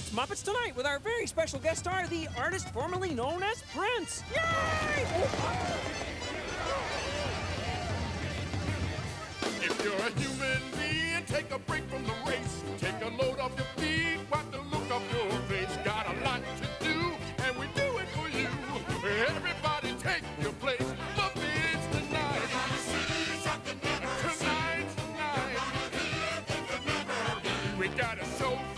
It's Muppets Tonight with our very special guest star, the artist formerly known as Prince. Yay! If you're a human being, take a break from the race. Take a load off your feet, wipe the look off your face. Got a lot to do, and we do it for you. Everybody take your place. Muppets Tonight. Tonight. We got a show